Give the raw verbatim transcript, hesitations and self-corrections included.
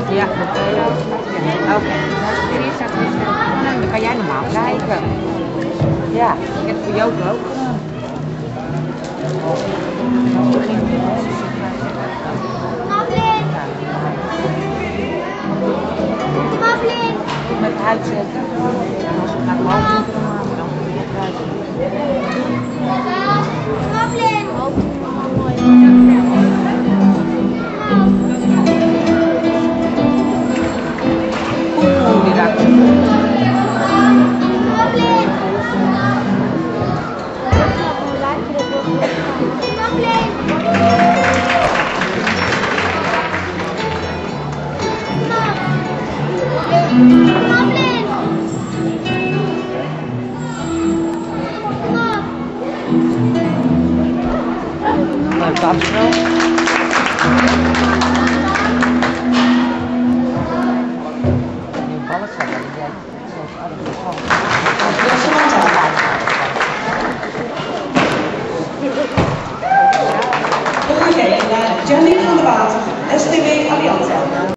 Ja, oké. Okay. Dan kan jij normaal kijken. Ja, ik heb het voor jou ook gedaan. Mablin! Mablin! Met uitzetten. Als we naar de hand doen, dan moet je het uitzetten. Mablin! Hoe die daar leuk, dankjewel. Die ballen zijn er, die zijn zo